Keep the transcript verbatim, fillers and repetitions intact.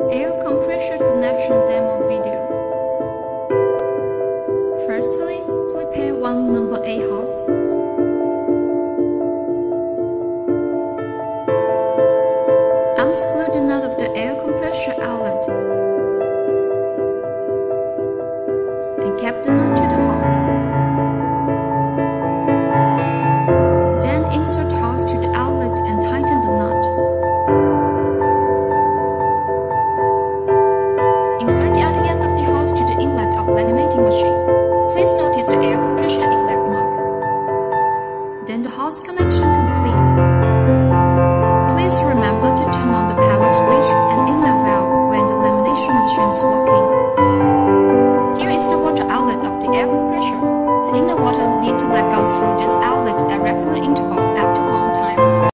Air compressor connection demo video. Firstly, prepare one number eight hose. Unscrew the nut of the air compressor outlet and cap the nut to the hose. Then insert